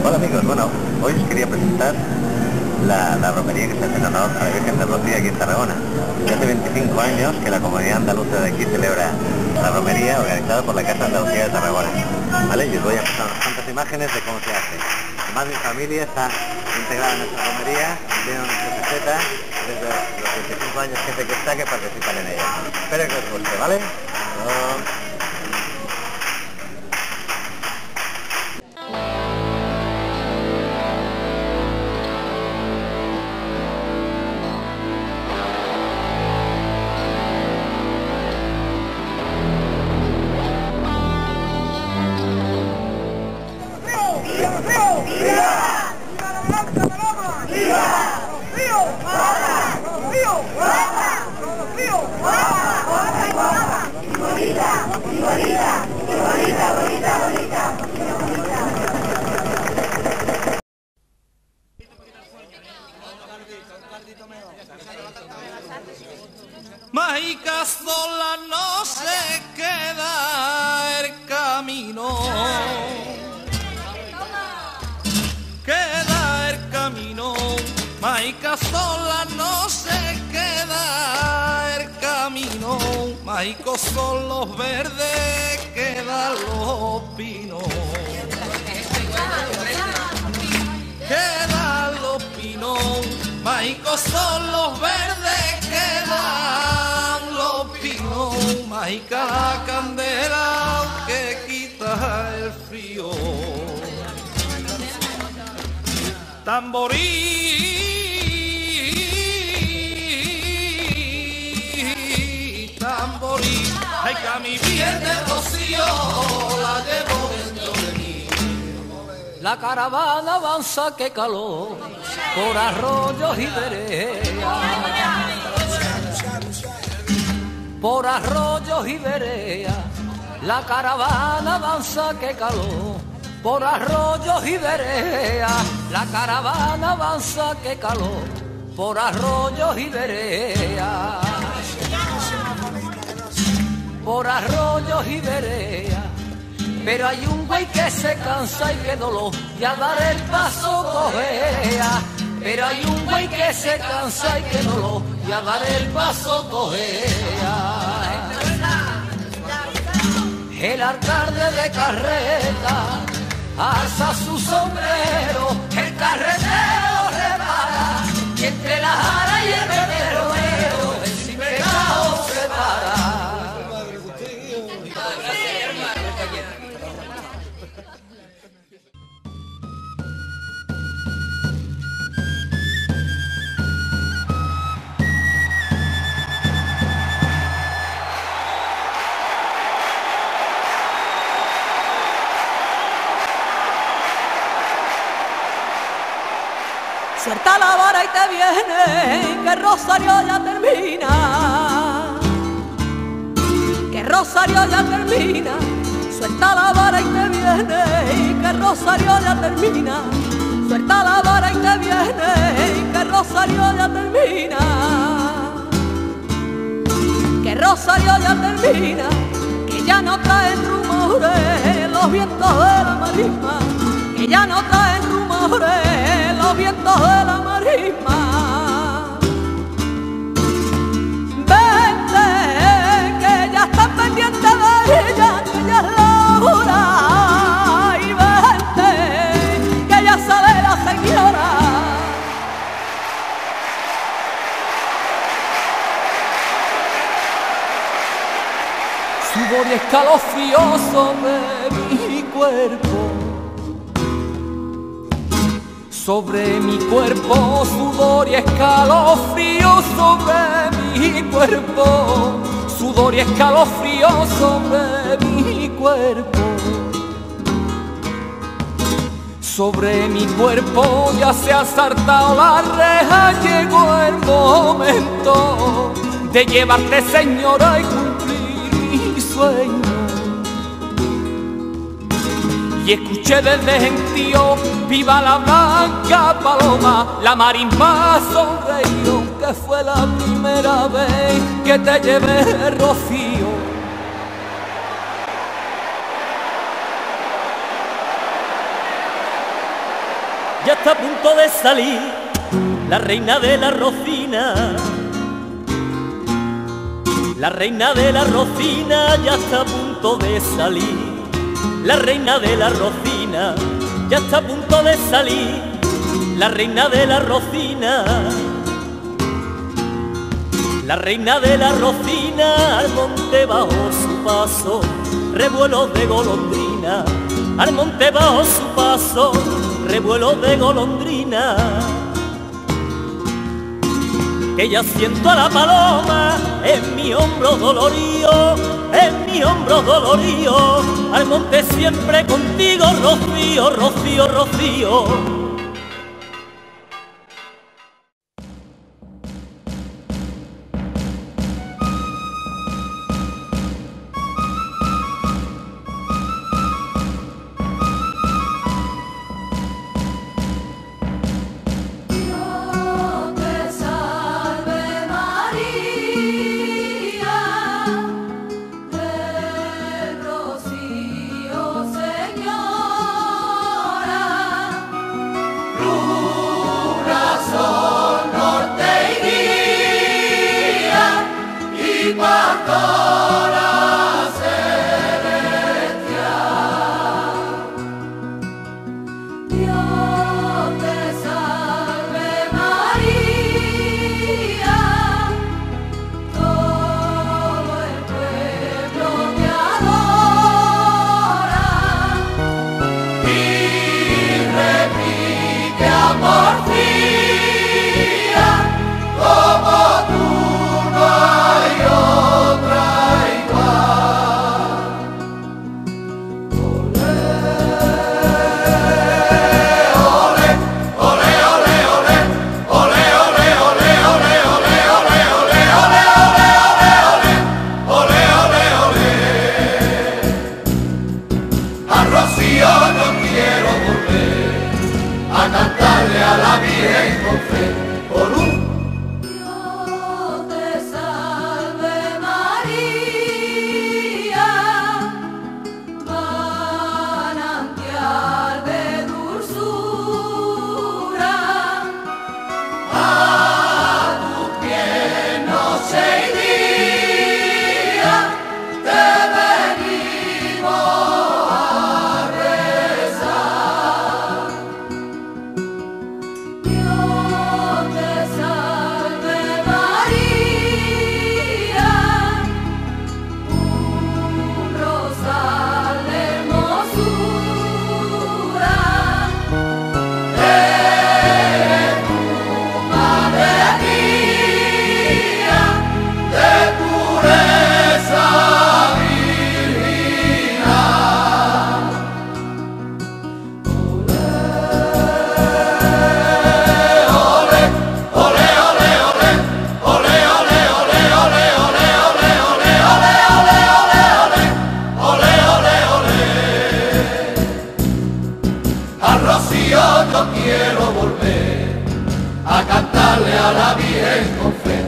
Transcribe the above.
Hola amigos, bueno, hoy os quería presentar la romería que se hace en honor a la Virgen de Rocío aquí en Tarragona. Desde hace 25 años que la comunidad andaluza de aquí celebra la romería organizada por la Casa Andalucía de Tarragona. ¿Vale? Y os voy a mostrar unas cuantas imágenes de cómo se hace. Además mi familia está integrada en nuestra romería, tiene nuestra receta desde los 25 años que está que participan en ella. Espero que os guste, ¿vale? Mágica sola no se queda el camino, queda el camino. Mágica sola no se queda el camino, mágicos son los verdes, quedan los pinos. Quedan los pinos, mágicos son los verdes, quedan los pinos, mágica la candela que quita el frío. Tamborí, tamborí, ay que a mi Virgen Rocío la llevo dentro de mí. La caravana avanza, que calor, por arroyos y veredas, por arroyos y veredas. La caravana avanza, que calor, por arroyos y veredas. La caravana avanza, que calor, por arroyos y veredas, por arroyos y veredas. Pero hay un güey que se cansa y que dolor, y al dar el paso cojea. Pero hay un güey que se cansa y que dolor, y al dar el paso cojea. El alcalde de carreta alza su sombrero, el carretero repara, y entre la jara y el bebero, el sin pecado se para. Suelta la vara y te viene, que Rosario ya termina, que Rosario ya termina. Suelta la vara y te viene, que Rosario ya termina. Suelta la vara y te viene, que Rosario ya termina, que Rosario ya termina, que ya no traen rumores los vientos de la marisma, que ya no traen rumores los vientos de la marisma. Vente, que ya están pendientes de ella, que ya es la hora. Y vente, que ya sale la señora. Sudor y escalofrío sobre mi cuerpo, sobre mi cuerpo, sudor y escalofrío sobre mi cuerpo, sudor y escalofrío sobre mi cuerpo. Sobre mi cuerpo ya se ha saltado la reja, llegó el momento de llevarte, señora, y cumplir mi sueño. Y escuché desde gentío, viva la blanca paloma, la marisma sonreíó, que fue la primera vez que te llevé, Rocío. ya está a punto de salir la reina de la Rocina. La reina de la Rocina ya está a punto de salir. La reina de la Rocina ya está a punto de salir. La reina de la Rocina. La reina de la Rocina al monte bajo su paso, revuelos de golondrina. Al monte bajo su paso, revuelos de golondrina. Que ya siento a la paloma en mi hombro dolorío, en mi hombro dolorío. Al monte siempre contigo, Rocío, Rocío, Rocío. Quiero volver a cantarle a la Virgen con fe.